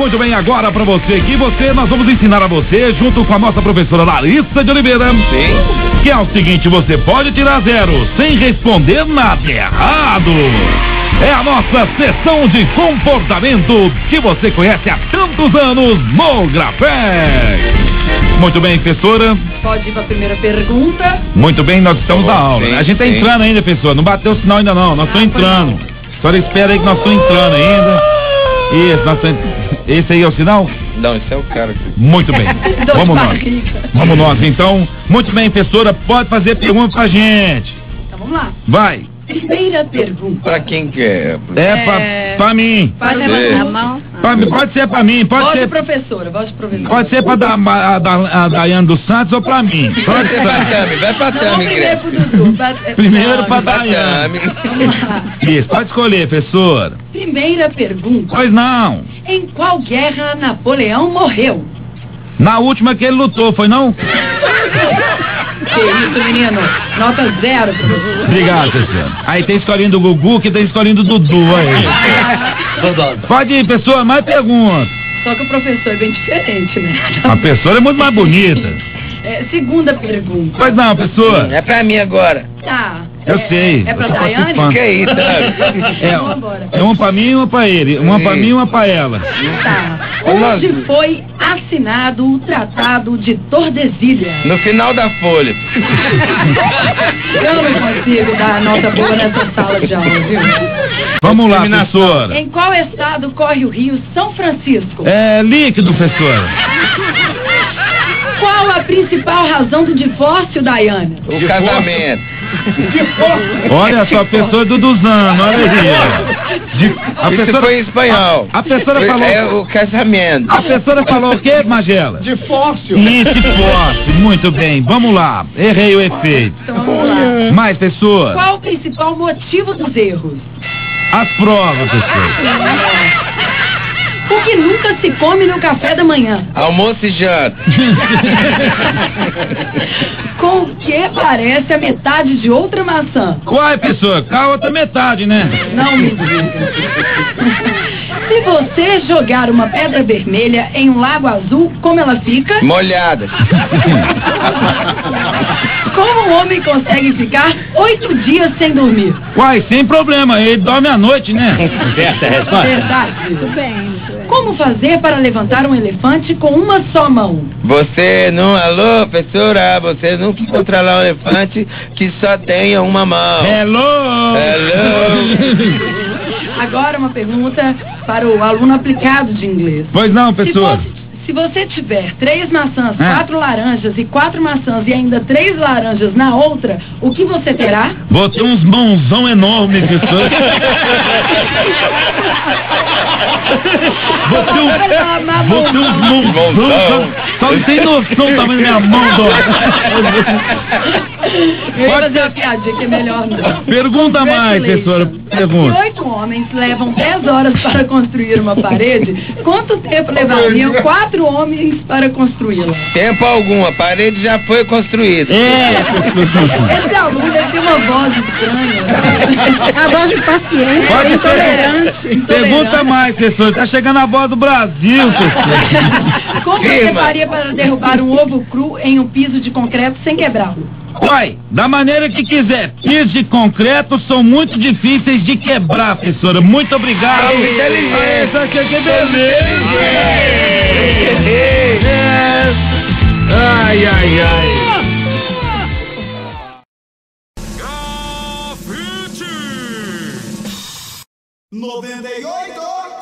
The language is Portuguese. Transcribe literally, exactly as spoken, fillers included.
Muito bem, agora pra você aqui, você, nós vamos ensinar a você, junto com a nossa professora Larissa de Oliveira. Sim. Que é o seguinte, você pode tirar zero sem responder nada errado. É a nossa sessão de comportamento que você conhece há tantos anos no Grafé. Muito bem, professora. Pode ir para a primeira pergunta. Muito bem, nós estamos na aula. Sim, a gente está sim. entrando ainda, professora. Não bateu o sinal ainda não, nós estamos entrando. A senhora espera aí que nós estamos entrando ainda. Isso, nós estamos... Esse aí é o sinal? Não, esse é o cara. Muito bem. Vamos nós. Vamos nós, então. Muito bem, professora, pode fazer pergunta pra gente. Então vamos lá. Vai. Primeira pergunta. Pra quem que é? É, É... Pra, pra mim. Pode É. levantar a mão. Pra, pode ser pra mim, pode Voz de ser... professora, voz de professora. Pode ser pra da, a, da, a Daiane dos Santos ou pra mim. Pode Vai pra ser. Tami, vai pra Não, Tami, primeiro pro Greg. Dudu. Pra- Primeiro pra Pra Daiane. Tami. Vamos lá. Isso, pode escolher, professora. Primeira pergunta. Pois não. Em qual guerra Napoleão morreu? Na última que ele lutou, foi não? Que isso, menino? Nota zero, professor. Obrigado, professora. Aí tem historinha do Gugu, que tem historinha do Dudu aí. Pode ir, pessoa, mais perguntas. Só que o professor é bem diferente, né? A pessoa é muito mais bonita. É, segunda pergunta. Pois não, pessoa. É pra mim agora. Tá. Eu é, sei, É pra eu tô Daiane? participando. Que é isso, Tami? É, Vamos embora. é uma pra mim e uma pra ele. Uma pra Sim. mim e uma pra ela. Tá. Olá. Onde foi assinado o Tratado de Tordesilhas? No final da folha. Eu não consigo dar nota boa nessa sala de aula, viu? Vamos lá, Discriminação. professora. Em qual estado corre o rio São Francisco? É líquido, professora. Qual a principal razão do divórcio, Daiane? O casamento. Olha só, a pessoa do Duzano, olha aí. De- a Isso pessoa, foi em espanhol. a pessoa falou- É o casamento. a professora falou o quê, Magela? Divórcio. Isso, divórcio. Muito bem, vamos lá. Errei o efeito. Então vamos lá. Mais, pessoa. Qual o principal motivo dos erros? As provas, pessoa. O que nunca se come no café da manhã? Almoço e janta. Com o que parece a metade de outra maçã? Uai, pessoa, cá a outra metade, né? Não me diga. Se você jogar uma pedra vermelha em um lago azul, como ela fica? Molhada. Como um homem consegue ficar oito dias sem dormir? Uai, sem problema, ele dorme à noite, né? Certa resposta. Verdade. Muito bem. Como fazer para levantar um elefante com uma só mão? Você não... Alô, professora, você nunca encontra lá um elefante que só tenha uma mão. Hello! Hello. Agora uma pergunta para o aluno aplicado de inglês. Pois não, Se, pessoa. fosse- se você tiver três maçãs, Ah. quatro laranjas e quatro maçãs e ainda três laranjas na outra, o que você terá? Vou ter uns mãozão enormes, pessoa. Vou ter, um, vou ter uns mãozão. Mãozão. Só não tem noção do tamanho da minha mão, dó. Eu ia Pode- fazer uma piadinha que é melhor não. Pergunta mais, professora. Se Pergunta. oito homens levam dez horas para construir uma parede, quanto tempo levariam quatro homens para construí-la? Tempo algum, a parede já foi construída. É, Esse aluno deve ter uma voz estranha. A voz de paciência, Pode intolerante. Pergunta mais, professor. Tá chegando a voz do Brasil, professor. Como você Firma. faria para derrubar um ovo cru em um piso de concreto sem quebrá-lo? Uai, da maneira que quiser. Pisos de concreto são muito difíceis de quebrar, professora. Muito obrigado. Ah, inteligente. Ah, isso aqui é que beleza. É. Ai, ai, ai. noventa e oito